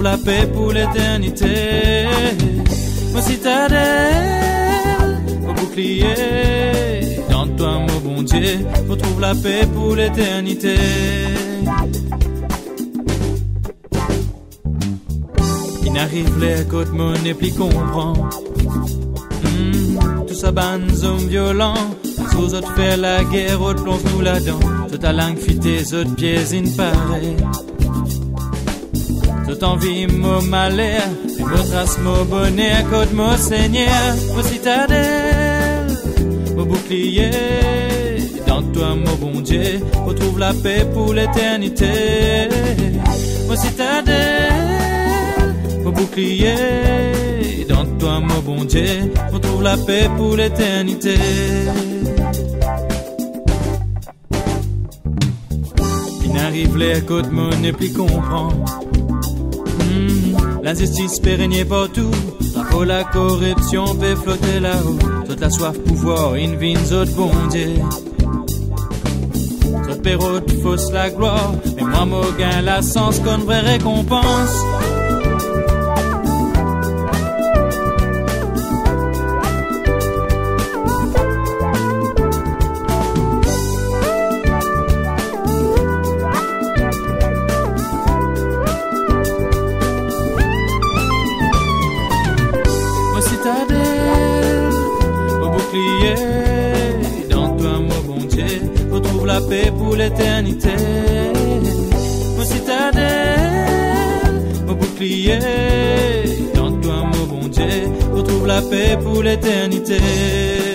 la paix pour l'éternité. Mon citadelle, mon bouclier, dans toi mon bon Dieu, retrouve la paix pour l'éternité. Il n'arrive les côtes mon plus comprend. Tout ça banne hommes violents. Sous autres faire la guerre, autres plonge nous là-dedans. Toute ta langue fit tes autres pieds in pareil. Toute envie, mon malheur, et mon trace, mon bonheur, côte mon Seigneur, mon citadelle, mon bouclier. Dans toi, mon bon Dieu, retrouve la paix pour l'éternité. Mon citadelle, mon bouclier. Dans toi, mon bon Dieu, retrouve la paix pour l'éternité. Il n'arrive les côtes, mon ne plus comprend. L'injustice peut régner partout. La corruption peut flotter là-haut. Toute la soif pouvoir, in vins autres bon Dieu. Toute pérote fausse la gloire. Mais moi, mon gain la sens qu'on vraie récompense. Au bouclier, dans toi mon bon Dieu, retrouve la paix pour l'éternité. Mon citadelle, au bouclier, dans toi mon bon Dieu, retrouve la paix pour l'éternité.